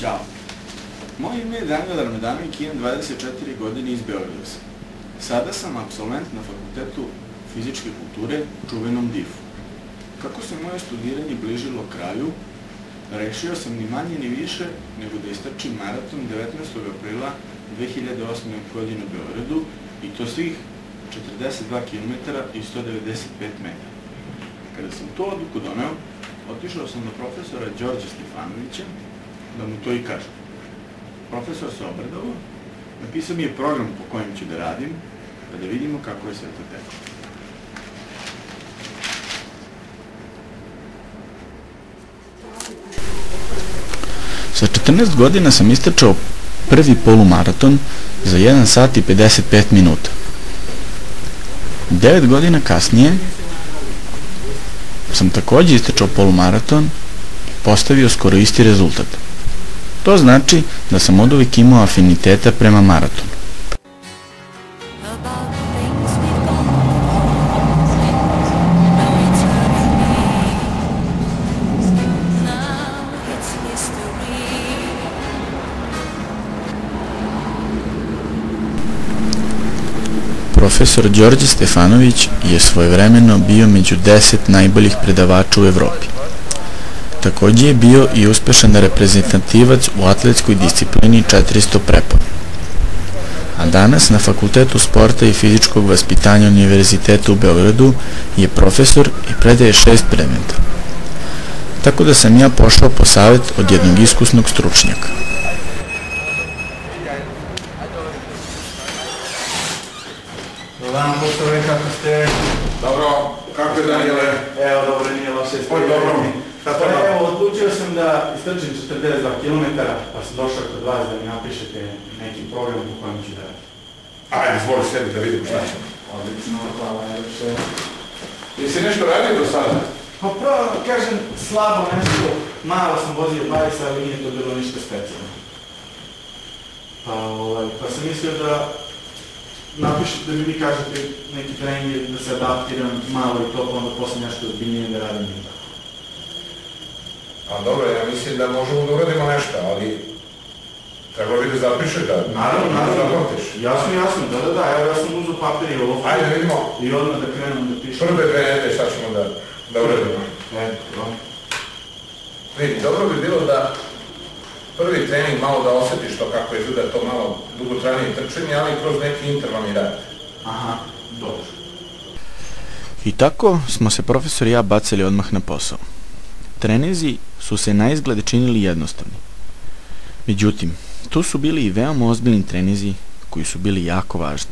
Ćao. Moje ime je Daniel Ramedanović, imam 24 godine iz Beograda. Sada sam absolvent na Fakultetu fizičke kulture u čuvenom DIF-u. Kako se moje studiranje bližilo kraju, rešio sam ni manje ni više nego da istrčim maraton 19. aprila 2008. godine u Beogradu i to svih 42 km i 195 metara. Kada sam to odluku doneo, otišao sam do profesora Đorđa Stefanovića da mu to i kažem. Profesor se obradovao, napisao mi je program po kojem ću da radim, pa da vidimo kako je sve to teklo. Sa 14 godina sam istrčao prvi polumaraton za 1 sat i 55 minuta. 9 godina kasnije sam takođe istrčao polumaraton i postavio skoro isti rezultat. To znači da sam oduvek imao afiniteta prema maratonu. Profesor Đorđe Stefanović je svojevremeno bio među 10 najboljih predavača u Evropi. Takođe je bio i uspešan reprezentativac u atletskoj disciplini 400 prepona. A danas na Fakultetu sporta i fizičkog vaspitanja Univerziteta u Beogradu je profesor i predaje 6 predmeta. Tako da sam ja pošao po savet od jednog iskusnog stručnjaka. Dan, poštove, kako ste? Dobro, kako je Daniele? Evo, dobro, nije loše. Oj, dobro mi. Evo, odlučio sam da istrčim 42 km, pa sam došao kod vas da mi napišete neki program po kojem ću da radim. Ajde, zvoli sebi da vidimo šta ćemo. Odlično, hvala, najlepše. Jesi nešto radio do sada? Pa pravo, kažem, slabo nešto, malo sam vozio bajsa, ali nije to bilo ništa specijalno. Pa sam mislio da napišete, da mi kažete neki trening, da se adaptiram malo i to, pa onda posle nešto odbiljnije da radim i tako. A dobro, ja mislim da možemo da uradimo nešto, ali treba bi da zapiše da... Naravno, zapamtiš. Jasno, da, evo ja sam uzeo papir i ovo. Ajde, vidimo. I odmah da krenem da pišem. Prve 2 nedelje šta ćemo da uradimo. Eto. Vidi, dobro bi bilo da prvi trening malo da osjetiš to kako izgleda to malo dugotrajnije trčanje, ali kroz neki intervalni rad. Aha, dobro. I tako smo se profesor i ja bacili odmah na posao. Treninzi su se na izgled činili jednostavni. Međutim, tu su bili i veoma ozbiljni treninzi koji su bili jako važni.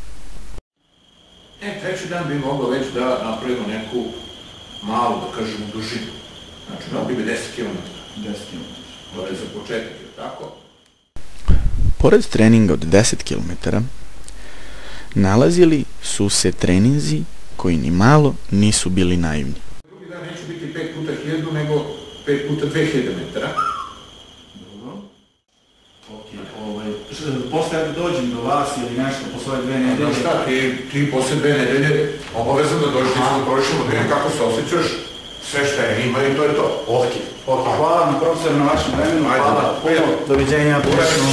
Treći dan bi moglo već da napravimo neku malu, da kažemo, dužinu. Znači, mogli bi 10 km. 10 km. To je za početak, tako? Pored treninga od 10 km, nalazili su se treninzi koji ni malo nisu bili naivni. Drugi dan neću biti 5 puta 1000, nego 5 puta 2000 metara. Dobro. Okej, posle ja da dođem do vas ili nešto posle 2 nedelje. Znaš šta, ti posle 2 nedelje obavezno da dođeš da prošemo, da vidim kako se osjećaš, sve šta je ima i to je to. Okej, hvala vam profesor na vašem vremenu, hvala puno. Doviđenja, puno.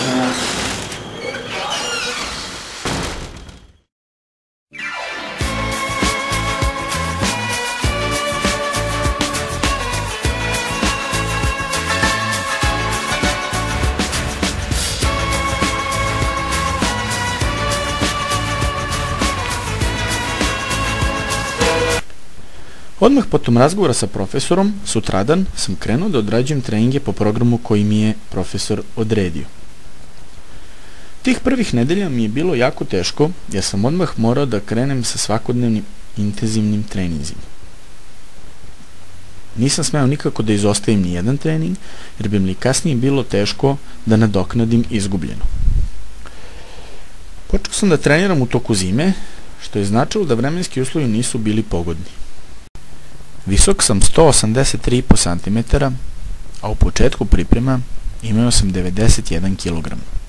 Odmah potom razgovora sa profesorom, sutradan sam krenuo da odrađujem treninge po programu koji mi je profesor odredio. Tih prvih nedelja mi je bilo jako teško, jer sam odmah morao da krenem sa svakodnevnim intenzivnim treninzima. Nisam smeo nikako da izostavim ni jedan trening, jer bi mi kasnije bilo teško da nadoknadim izgubljeno. Počeo sam da treniram u toku zime, što je značilo da vremenski uslovi nisu bili pogodni. Visok sam 183,5 cm, a u početku priprema imao sam 91 kg.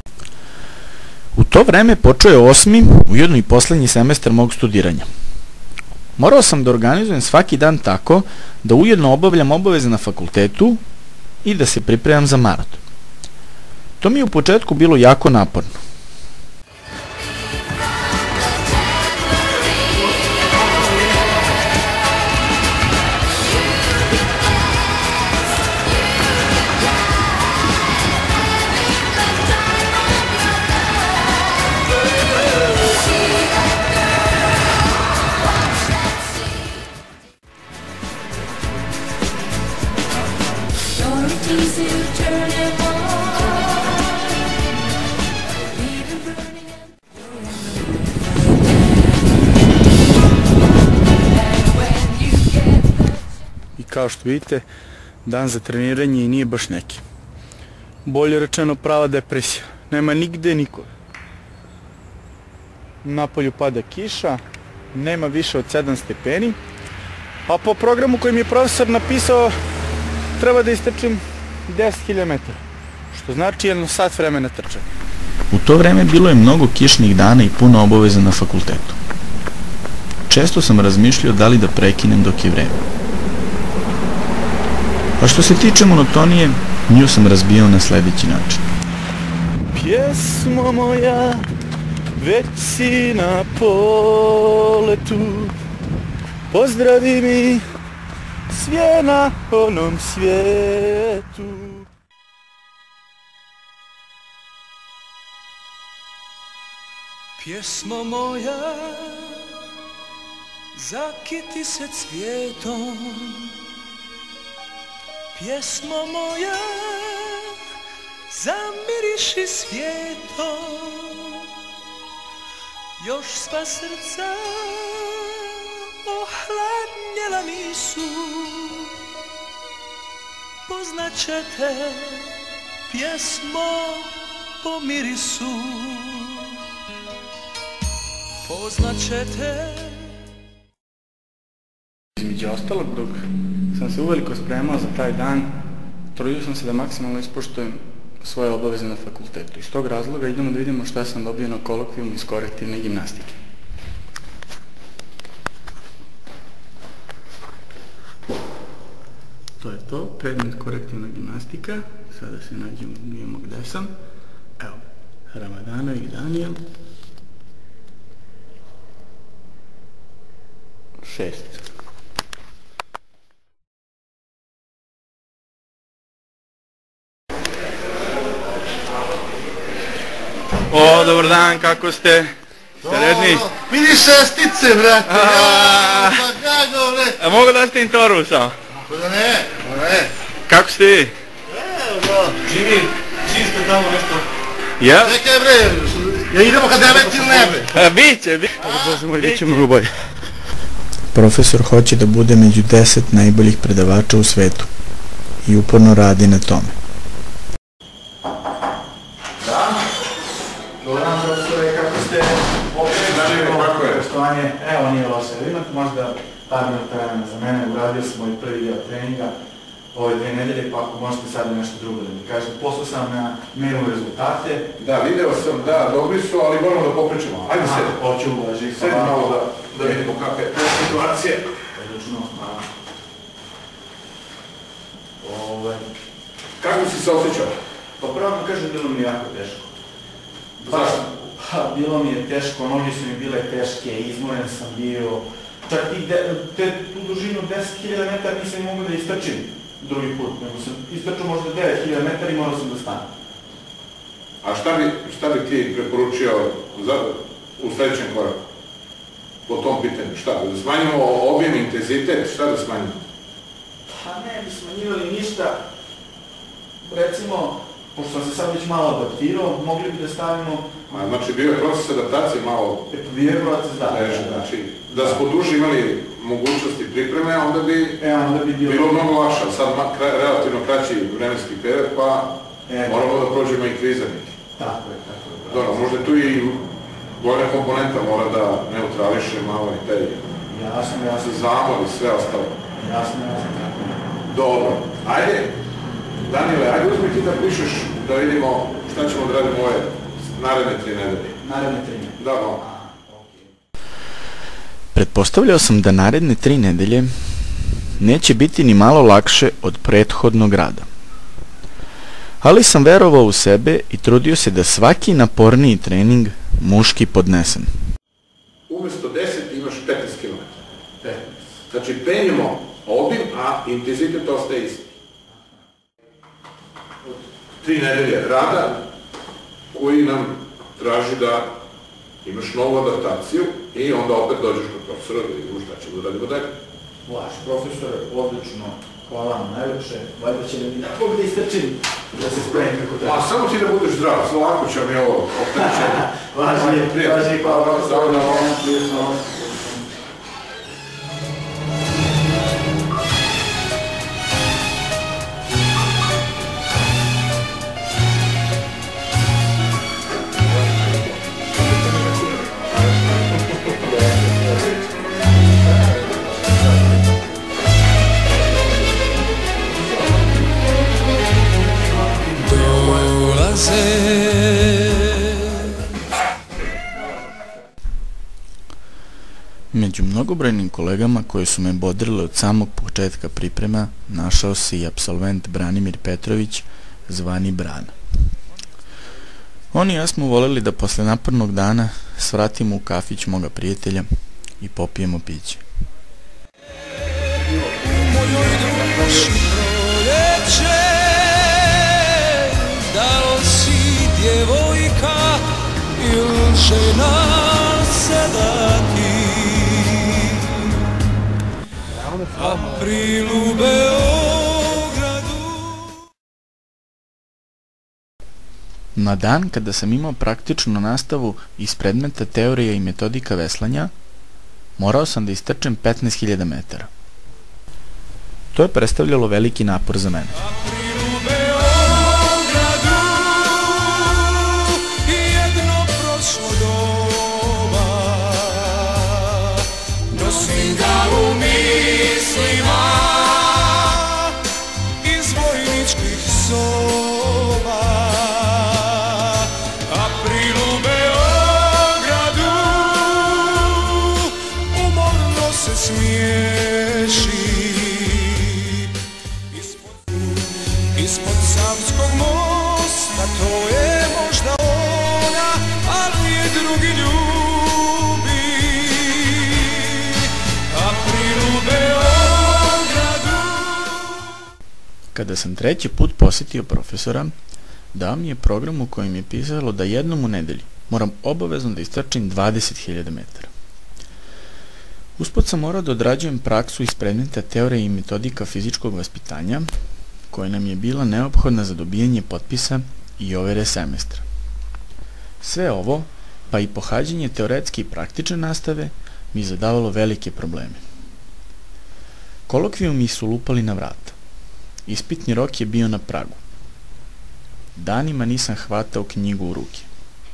U to vreme počeo je 8. ujedno i poslednji semestar mog studiranja. Morao sam da organizujem svaki dan tako da ujedno obavljam obaveze na fakultetu i da se pripremam za maraton. To mi je u početku bilo jako naporno. I kao što vidite, dan za treniranje i nije baš neki. Bolje rečeno, prava depresija. Nema nigde nikoga. Napolju pada kiša, nema više od 7 stepeni, a po programu koji mi je profesor napisao treba da istrčim 10.000 metara, što znači jedno sat vremena trčanja. U to vreme bilo je mnogo kišnih dana i puno obaveza na fakultetu. Često sam razmišljao da li da prekinem dok je vreme. A što se tiče monotonije, nju sam razbijao na sljedeći način. Pjesmo moja, već si na poletu, pozdravi mi sve na onom svijetu. Pjesmo moja, zakiti se cvijetom. Pjesmo moja, zamiriši svijetom. Još sva srca ohladnjela nisu. Poznaćete pjesmo po mirisu. Poznaćete. Između ostalog, dok sam se uveliko spremao za taj dan, trudio sam se da maksimalno ispoštujem svoje obaveze na fakultetu. Iz tog razloga idemo da vidimo šta sam dobio na kolokvijumu iz korektivne gimnastike. To je to, predmet korektivna gimnastika. Sada se nađemo gde sam. Evo, Ramadanović Danijel. 6. O, dobar dan, kako ste? Ste redni? Vidiš šestice, brate, pa kako, bre? A mogu da ste im torbu samo? Ako da ne, ne. Kako ste vi? Evo, bro. Čiste tamo nešto. Ja? Čekaj, bre, idemo kad 9 ili ne, bre? Biće, Bože moj, biće mnogo bolje. Profesor hoće da bude među 10 najboljih predavača u svetu i uporno radi na tome. Dobar dan, profesore, kako ste? Kako je? Poštovanje, evo nije loše. Imate možda par minuta vremena za mene, uradio sam moj prvi dio treninga ove 2 nedelje, pa ako možete sad nešto drugo da mi kažete. Poslao sam na mailu rezultate. Da, video sam, da, dobri su, ali moramo da popričamo. Ajde sedi. Hoću uvaži. Sedi malo da vidimo kakve situacije. Odlično, Kako si se osjećao? Pa prvo da kažem, bilo mi jako teško. Zašto? Pa, bilo mi je teško, noge su mi bile teške, izmoren sam bio. Čak i tu dužinu 10.000 metara nisam mogao da istrčim drugi put, nego sam istrčao možda 9.000 metara i morao sam da stanem. A šta bi ti preporučio u sljedećem koraku? Po tom pitanju, šta? Da smanjimo objem, intenzitet, šta da smanjimo? Pa ne bi smanjivali ništa. Recimo, pošto sam se sad već malo adaptirao, mogli bi da stavimo... Znači bio je proces adaptacije malo... Bio je proces, da. Znači, da smo duže imali mogućnosti pripreme, onda bi bilo mnogo lakše. Sad relativno kraći vremenski period, pa moramo da prođemo i krize neki. Tako je. Dobro, možda tu i vojna komponenta mora da neutrališe malo i taj zamor i sve ostalo. Jasno. Dobro, ajde, Danijele, ajde uzmi ti da pišeš da vidimo šta ćemo da radimo ove naredne 3 nedelje. Naredne 3 nedelje? Da, no. Pretpostavljao sam da naredne 3 nedelje neće biti ni malo lakše od prethodnog rada. Ali sam verovao u sebe i trudio se da svaki naporniji trening muški podnesem. Umesto 10 imaš 15 km. Znači penjemo obim, a intenzitet ostaje isti. 3 nedelje rada koji nam traži da imaš novu adaptaciju i onda opet dođeš kod profesora da vidimo šta ćemo da radimo dalje. Vaš profesor, odlično, hvala vam najlepše, valjda će mi napog da istrčim da se spremim kako tako. A samo ti da budeš zdrav, svako će mi ovo opterećenje. Važi, hvala vam. Među mnogobrojnim kolegama koji su me bodrile od samog početka priprema našao se i apsolvent Branimir Petrović, zvani Brana. On i ja smo voljeli da posle napornog dana svratimo u kafić moga prijatelja i popijemo piće. Da li si djevojka ili žena sedati? April u Beogradu. Na dan kada sam imao praktičnu nastavu iz predmeta teorija i metodika veslanja, morao sam da istrčem 15.000 metara. To je predstavljalo veliki napor za mene. Ispod Savskog mosta, to je možda ona, ali je drugi ljubi. April u Beogradu. Kada sam treći put posjetio profesora, dao mi je program u kojem je pisalo da jednom u nedelji moram obavezno da istrčim 20.000 metara. Usput sam morao da odrađujem praksu iz predmeta teorija i metodika fizičkog vaspitanja, koja nam je bila neophodna za dobijanje potpisa i overe semestra. Sve ovo, pa i pohađanje teoretske i praktične nastave, mi zadavalo velike probleme. Kolokvijumi su lupali na vrata. Ispitni rok je bio na pragu. Danima nisam hvatao knjigu u ruke.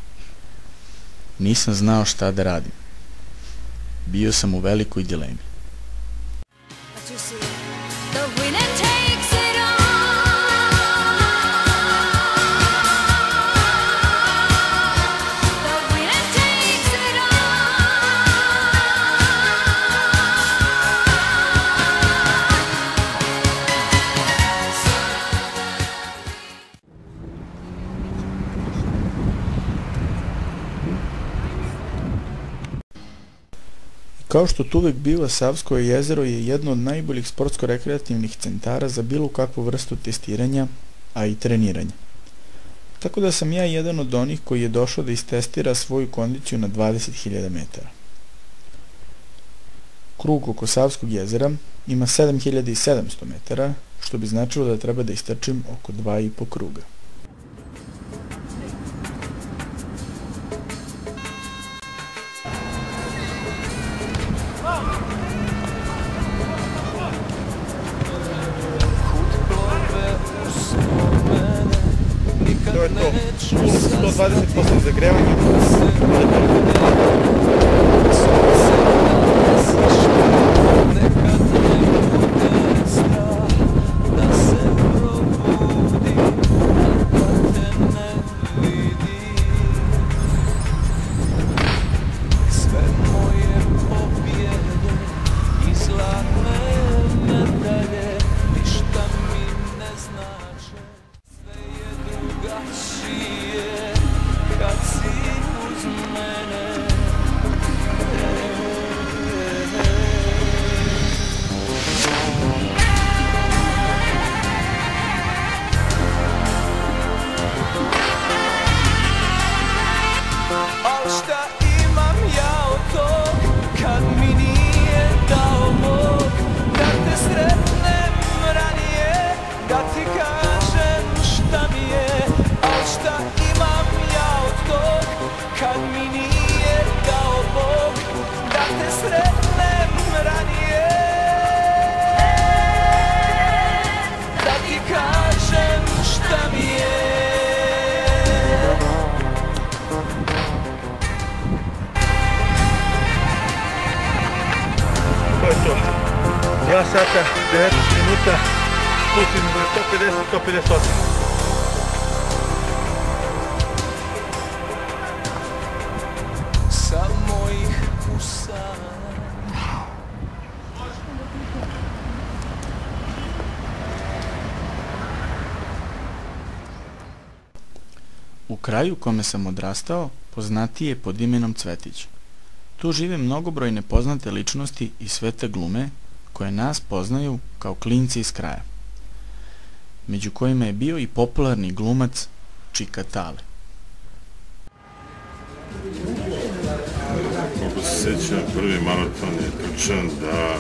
Nisam znao šta da radim. Bio sam u velikoj dilemi. Kao što to uvek biva, Savsko jezero je jedno od najboljih sportsko-rekreativnih centara za bilo kakvu vrstu testiranja, a i treniranja. Tako da sam ja jedan od onih koji je došao da istestira svoju kondiciju na 20.000 metara. Krug oko Savskog jezera ima 7.700 metara, što bi značilo da treba da istrčim oko 2,5 kruga. To je to, 120% zagrevanja. sata, 19 minuta, pustimo do 150-158. Sa mojih usana. U kraju u kome sam odrastao, poznatiji je pod imenom Cvetić. Tu žive mnogobrojne poznate ličnosti i svete glume, koje nas poznaju kao klinci iz kraja. Među kojima je bio i popularni glumac Čika Tale. Kako se sjećam, prvi maraton je trčan da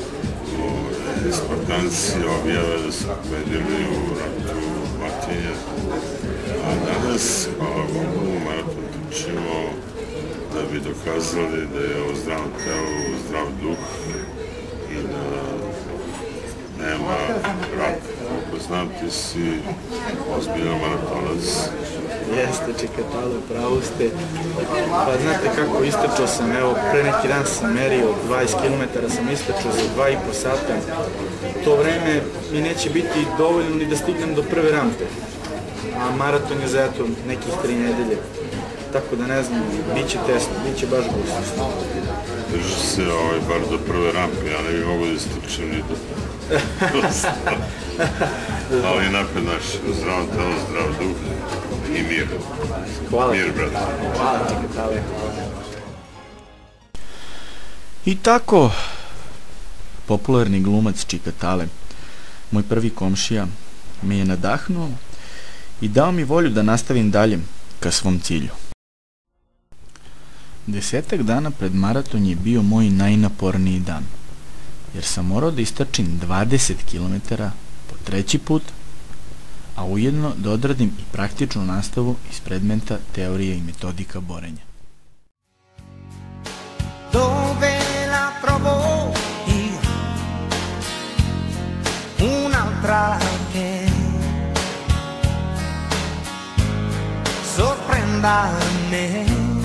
Spartanci objave da su pobedili u ratu Batinja. A danas, hvala Bogu, maraton trčimo da bi dokazali da je ovo zdravo telo, zdrav duh i da nema raka. Kako znam, ti si ozbiljan maratonac. Jeste, Čika Tale, pravo ste. Pa znate kako, istrčao sam, evo, pre neki dan sam merio 20 km, sam istrčao za 2,5 sata. To vreme mi neće biti dovoljno ni da stignem do prve rampe. A maraton je za eto nekih 3 nedelje. Tako da ne znam, bit će test, bit će baš gusto. Drži se bar do prve rampe, ja ne bi mogu da istrčim ni do... Ali napred naš, zdravo telo, zdrav duh i mir. Hvala. Mir, brate. Hvala, Čika Tale. I tako, popularni glumac Čika Tale, moj prvi komšija, me je nadahnuo i dao mi volju da nastavim dalje ka svom cilju. 10 dana pred maraton je bio moj najnaporniji dan, jer sam morao da istrčim 20 km po 3. put, a ujedno da odradim i praktičnu nastavu iz predmeta teorije i metodika borenja. Dove la trovo io un'altra che sorprenda me.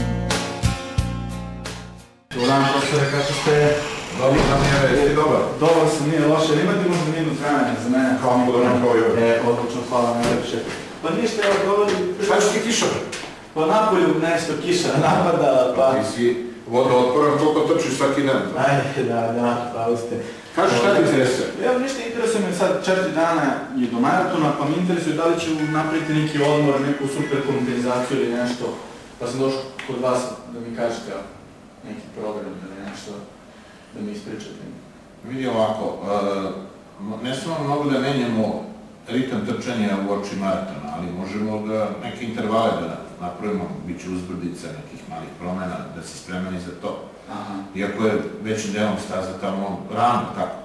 Dobar dan, profesore, kako ste? Dobar sam je, dobar. Dobar sam, nije loše. Imate možda minut vremena za mene? Kao mi govorim kao joj. Odlično, hvala najlepše. Pa ništa, evo govorim... Šta ću ti kiša? Pa napolju nešto kiša napada, pa... Ti si vodootporan, koliko trčiš svaki dan? Ajde, da, pravo ste. Kažu šta ti interesuje? Evo, ništa interesuje me sad 4 dana je do maratona, pa mi interesuje da li ću napraviti neki odmor, neku super kompenzaciju ili nešto. Pa sam došao kod vas da mi kažete neki program ili nešto da mi ispričate. Vidi ovako, ne samo mnogo da menjamo ritam trčanja u oči maratona, ali možemo da neke intervale da napravimo, bit će uzbrdica nekih malih promjena, da se spremeni za to. Iako je većim delom staza tamo rano, tako.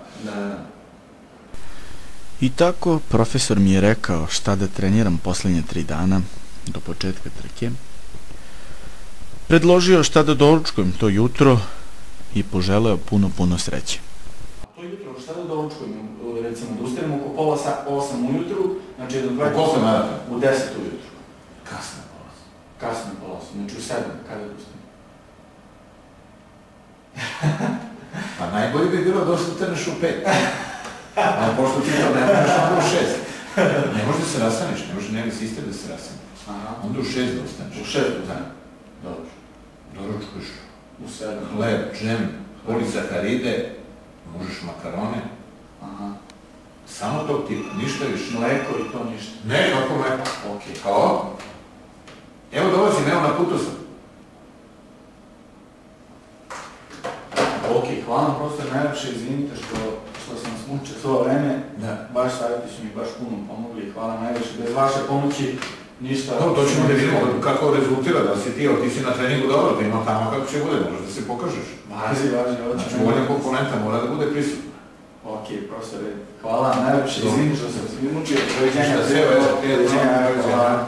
I tako, profesor mi je rekao šta da treniram poslednje 3 dana do početka trke, predložio šta da doručkujem to jutro i poželeo puno sreće. To jutro, šta da doručkujem? Recimo, da ustanem oko pola 8 ujutru, znači do 20... U koliko maraton? U 10 ujutru. Kasno pola 8. Kasno pola 8, znači u 7, kada da ustanem? Pa najbolje bi bilo da ustaneš u 5. Ali pošto ti to ne možeš onda u 6. Ne možeš da se rastaneš, ne možeš dnevni sistem da se rastaneš. Onda u 6 da ustaneš. U 6 da ustaneš. Dobro. Doručkuješ u 7. Hleb, džem, polisaharide, možeš makarone. Samo tog tipa, ništa više. Mleko i to ništa. Ne, kako mleko. Okej. Halo? Evo dolazim, evo na putu sam. Okej, hvala vam profesor, najlepše, izvinite što sam vas mučio svo vreme. Da. Baš savjeti su mi baš puno pomogli, hvala najlepše. Bez vaše pomoći ništa... No, to ćemo da vidimo kako rezultira, da si ti si na treningu dobro, da ima tamo kako će bude, možda da se pokažeš. Važi, hoćemo. Znači, volja komponenta mora da bude prisutna. Okej, profesore, hvala vam najlepše, izvinite što sam vas mučio. Doviđenja, doviđenja.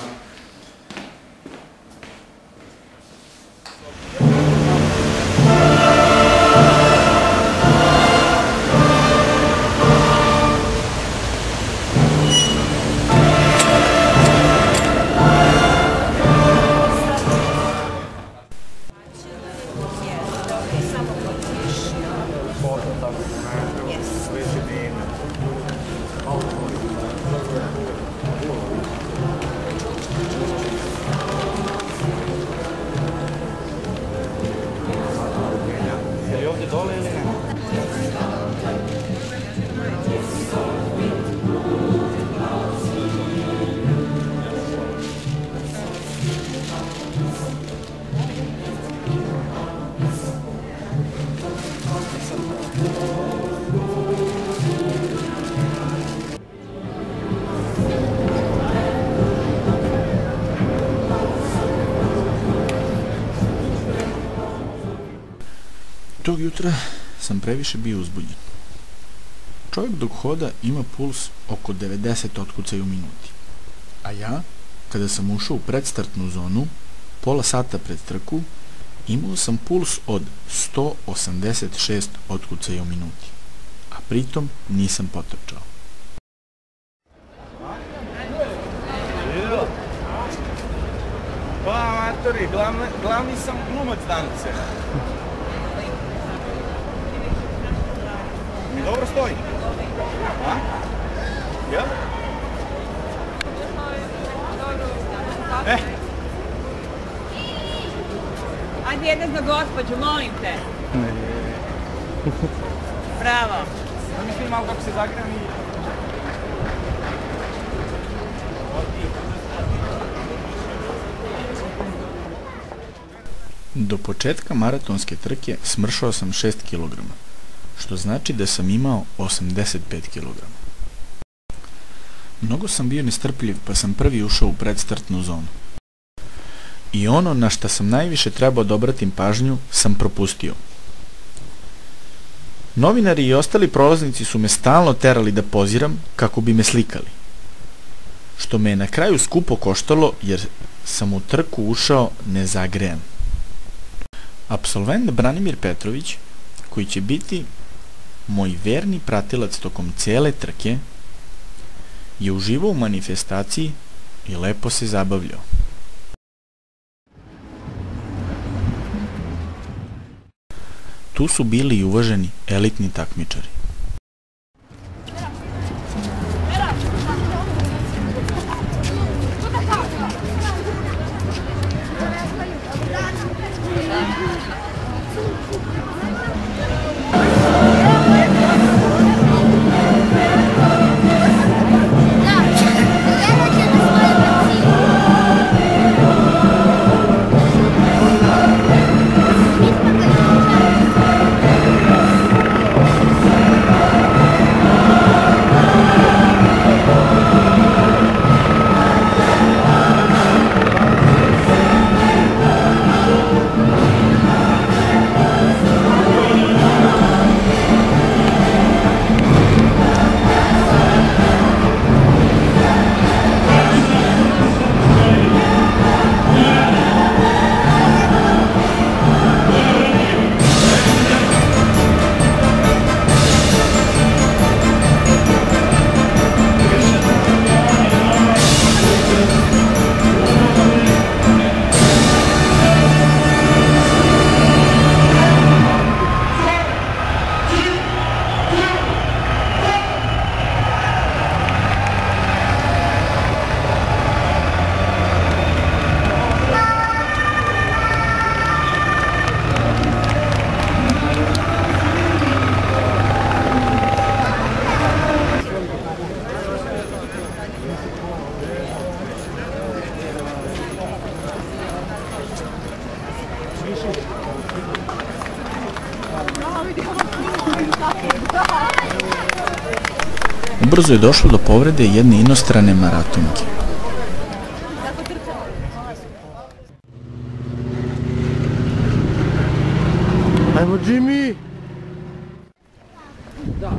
Tog jutra sam previše bio uzbudjen. Čovjek dok hoda ima puls oko 90 otkucaja u minuti. A ja, kada sam ušao u predstartnu zonu, pola sata pred trku, imao sam puls od 186 otkucaja u minuti. A pritom nisam potrčao. Pa, amatori, glavni sam glumac danice. Mi dobro stoji? A? Jel? Ajde jedna za gospođu, molim te. Bravo. Mislim malo kako se zagrani. Do početka maratonske trke smršao sam 6 kg, što znači da sam imao 85 kg. Mnogo sam bio nestrpljiv pa sam prvi ušao u predstartnu zonu. I ono na šta sam najviše trebao da obratim pažnju sam propustio. Novinari i ostali prolaznici su me stalno terali da poziram kako bi me slikali, što me je na kraju skupo koštalo jer sam u trku ušao nezagrejan. Apsolvent Branimir Petrović, koji će biti moj verni pratilac tokom cele trke, je uživao u manifestaciji i lepo se zabavljao. Tu su bili i uvaženi elitni takmičari. Ubrzo je došlo do povrede jedne inostrane maratonke. Ajmo, Jimmy! Da.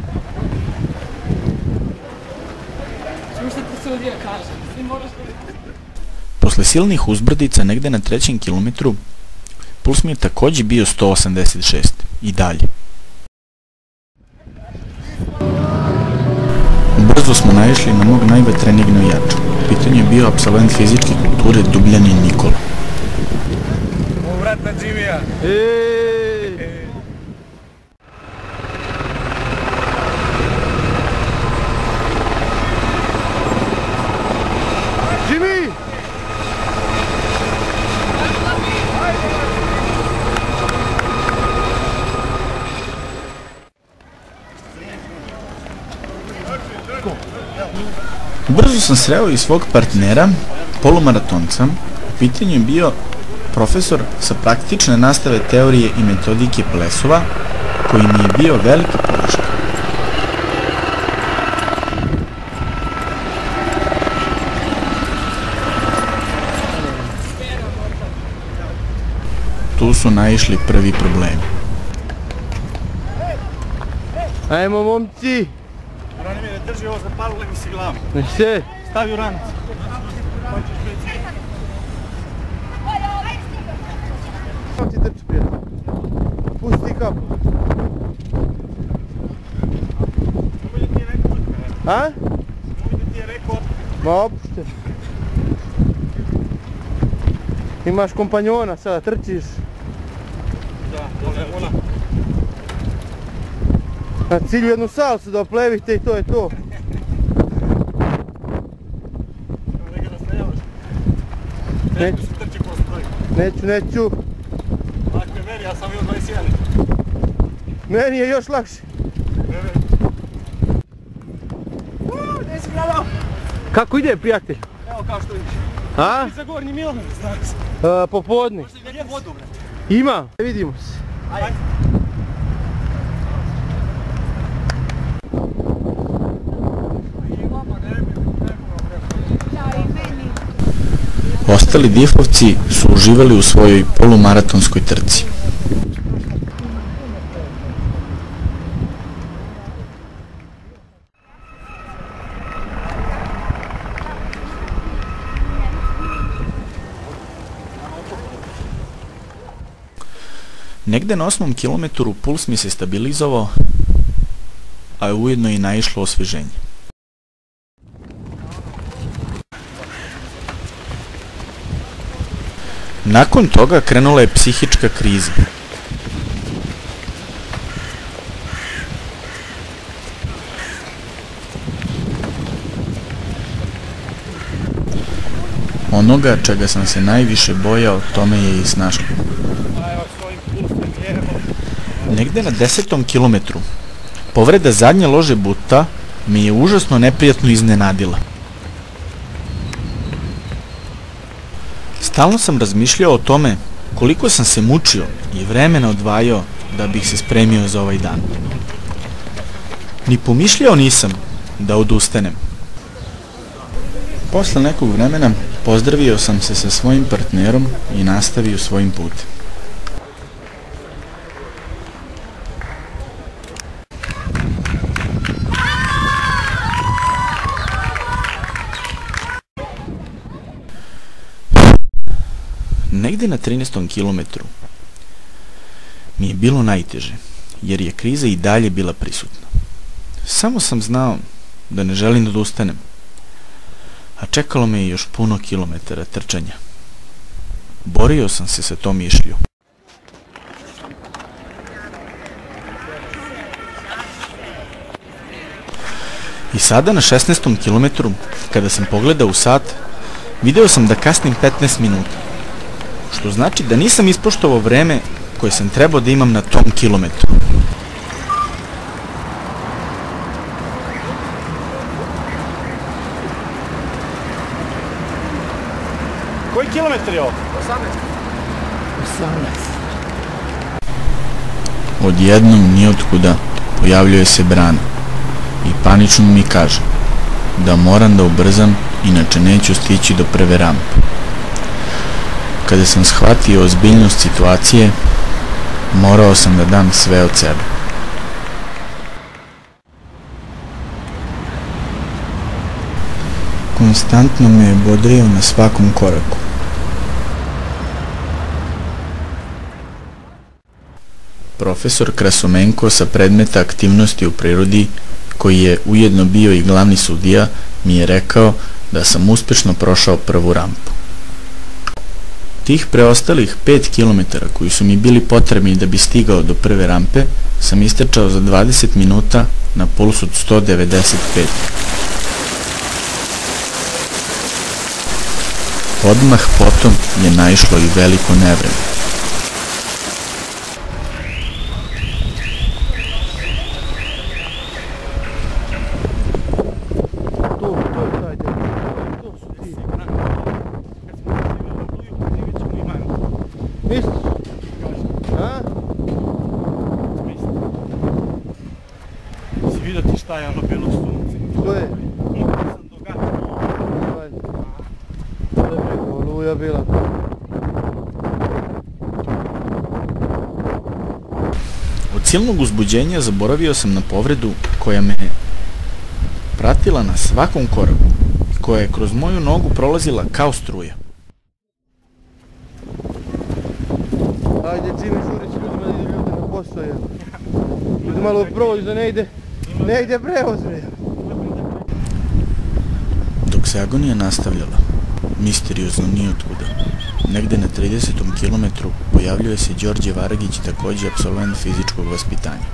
Čuj šta ti sudija kaže. Ti moraš da... Posle silnih uzbrdica negde na 3. kilometru, puls mi je takođe bio 186 i dalje. Brzo smo naišli na mog najvetrenijeg navijača. U pitanju je bio apsolvent fizičke kulture Dubljanin Nikola. Ovo vrat na Jimmy-a! Jimmy! Brzo sam sreo i svog partnera, polumaratonca. U pitanju je bio profesor sa praktične nastave teorije i metodike plesova, koji mi je bio velika podrška. Tu su naišli prvi problemi. Ajmo, momci. Branimir, drži ovo, zapalile mi se glavu. Se. Stavi u ranac. Hoćeš biti? Kako ti trči, prijatelj? Pusti kapu. Nemoj da ti je rekao otme. A? Nemoj da ti je rekao otme. Ma opušte. Imaš kompanjona sada, trčiš. Da, ona. Na cilju jednu salsu da oplevite i to je to. Da ga nastajavaš. Neću se trči ko stroji. Neću. Lako je meni, ja sam bio 21. Meni je još lakše. Gdje si gledao? Kako ide, prijatelj? Evo kao što vidiš. A? Za Gornji Milan, znaš se. Popodne. Možda i neku vodu, bre. Ima. Vidimo se. Ajde. Ostali difovci su uživali u svojoj polumaratonskoj trci. Negde na 8. kilometru puls mi se stabilizovao, a je ujedno i naišlo osveženje. Nakon toga krenula je psihička kriza. Onoga čega sam se najviše bojao, tome je i snašlo. Negde na 10. kilometru, povreda zadnje lože buta mi je užasno neprijatno iznenadila. Stalno sam razmišljao o tome koliko sam se mučio i vremena odvajao da bih se spremio za ovaj dan. Ni pomišljao nisam da odustanem. Posle nekog vremena pozdravio sam se sa svojim partnerom i nastavio svojim putem. Negde na 13. kilometru mi je bilo najteže, jer je kriza i dalje bila prisutna. Samo sam znao da ne želim da odustanem, a čekalo me još puno kilometara trčanja. Borio sam se sa tom mišlju. I sada na 16. kilometru, kada sam pogledao u sat, video sam da kasnim 15 minuta. Što znači da nisam ispoštovao vreme koje sam trebao da imam na tom kilometru. Koji kilometar je ovo? 18. Odjednom nijotkuda pojavljuje se Brana i panično mi kaže da moram da ubrzam, inače neću stići do prve rampe. Kada sam shvatio ozbiljnost situacije, morao sam da dam sve od sebe. Konstantno me je bodrio na svakom koraku. Profesor Krasomenko sa predmeta aktivnosti u prirodi, koji je ujedno bio i glavni sudija, mi je rekao da sam uspešno prošao prvu rampu. Tih preostalih 5 km koji su mi bili potrebni da bi stigao do prve rampe, sam istrčao za 20 minuta na pulsu od 195. Odmah potom je naišlo i veliko nevreme. Šta je ono bilo sunce? Što je? Mogao sam događati. Da bi oluja bila. silnog uzbuđenja zaboravio sam na povredu koja me pratila na svakom koraku i koja je kroz moju nogu prolazila kao struja. Ajde, Jimmy, žuri s ljudima da idu ljudi na posao, jel? Ljudi malo provođu da ne ide prevoz, bre. Dok se agonija nastavljala, misteriozno nijotkuda, negde na 30. kilometru pojavljuje se Đorđe Varagić, takođe apsolvent fizičkog vaspitanja.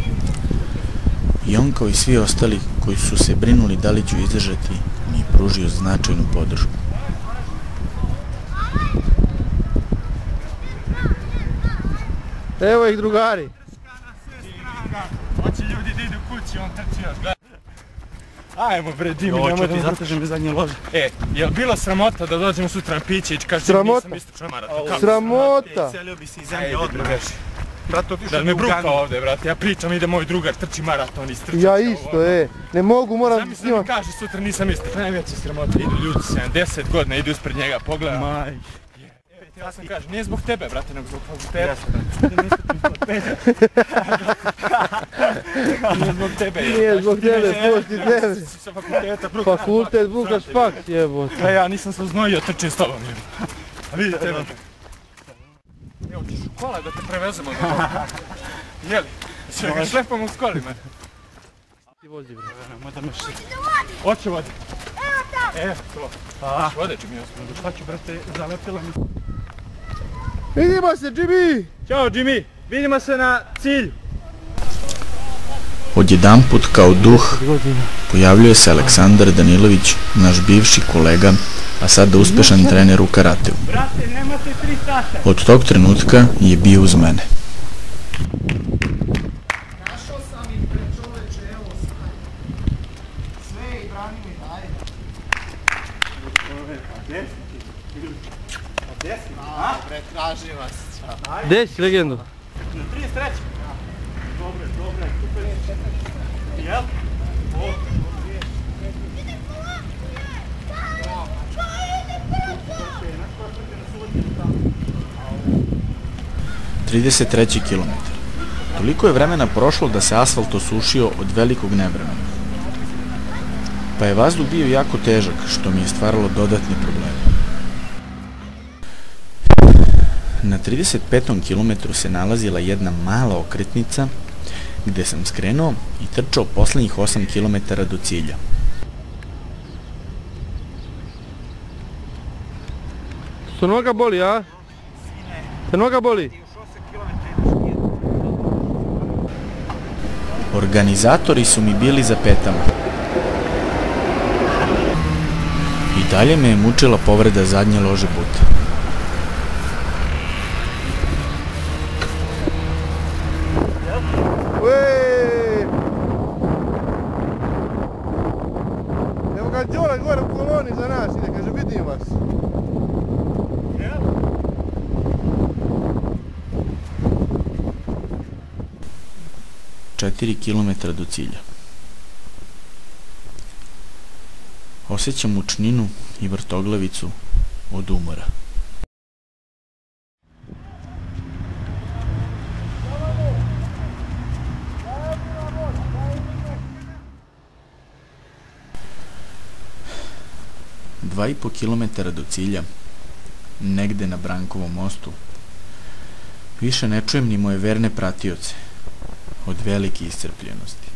I on, kao i svi ostali koji su se brinuli da li ću izdržati, mi je pružio značajnu podršku. Evo ih, drugari. Hoće ljudi da idu kući, on trči još, gledaj. Ajmo bre, Dimi, nemoj da zatežem bez zadnje lože. Jel bilo sramota da dođemo sutra na piće i kažeš da nisam istočan maraton? Sramota! Selio bi se iz zemlje odmah. Da me bruka ovde, brate, ja pričam, ide moj drugar, trči maraton, istrčam se. Ja isto, ne mogu, moram s njima. Zamisli mi kaže sutra nisam istočan, najveća sramota, idu ljudi 70 godina, idu ispred njega, pogledam. Maj. Ja sam kažem, nije zbog tebe, brate, nego zbog fakulteta. Nije zbog tebe. Nije zbog tebe, pusti tebe. Sa fakulteta brukaš. Fakultet brukaš faks, jebote. A ja nisam se uznojio, trčim s tobom. A vidi tebe. Evo ćeš u kola da te prevezemo do toga. Jeli? Sve ga šlepamo s kolima. Ti vozi, bre. Možda me šli. Oće vode. Evo to. Hoćeš vode, Jimmy, osnovno. Šta ću, brate, zalepila mi. Vidimo se, Jimmy! Ćao, Jimmy! Vidimo se na cilju! Odjedanput kao duh pojavljuje se Aleksandar Danilović, naš bivši kolega, a sada uspešan trener u karateu. Brate, nemate 3 sata! Od tog trenutka je bio uz mene. Našao sam ih pre čoveče, evo sad. Sve i brani mi, daj. Bre, traži vas. Gde si, legendo? Na 33. Dobre, super. Jel? O. 33. kilometar. Toliko je vremena prošlo da se asfalt osušio od velikog nevremena. Pa je vazduh bio jako težak, što mi je stvaralo dodatne probleme. Na 35. kilometru se nalazila jedna mala okretnica, gde sam skrenuo i trčao poslednjih 8 kilometara do cilja. Što noga boli, a? Te noga boli? Organizatori su mi bili za petama. I dalje me je mučila povreda zadnje lože buta. Evo ga Đole gore u koloni za nas ide, kaže vidim vas. 4 kilometra do cilja. Osjećam mučninu i vrtoglavicu od umora. Dva i po kilometara do cilja, negde na Brankovom mostu, više ne čujem ni moje verne pratioce od velike iscrpljenosti.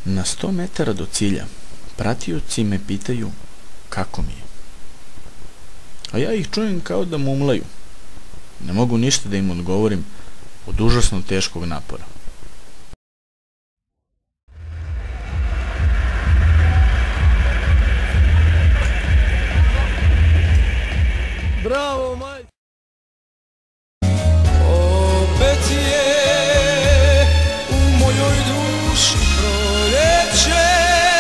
Na 100 metara do cilja pratioci me pitaju kako mi je. A ja ih čujem kao da mumlaju. Ne mogu ništa da im odgovorim od užasno teškog napora. Bravo, maj! Opet je u mojoj duši proljeće,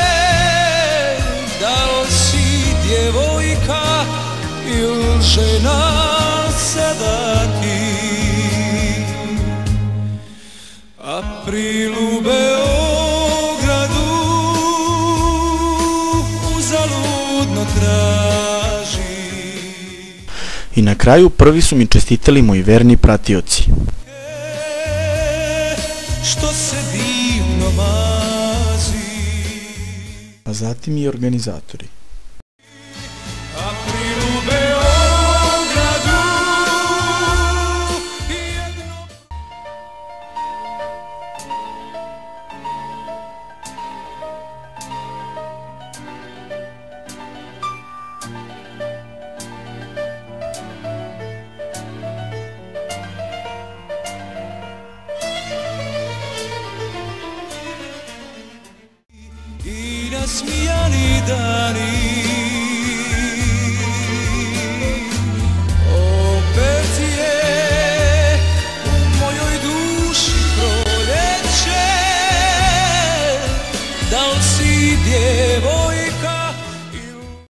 da li si djevojka ili žena sada ti. April u Beogradu uzaludno traži. I na kraju prvi su mi čestitali moji verni pratioci. Što se divno mazi. A zatim i organizatori. April u Beogradu jedno... I nasmijani dan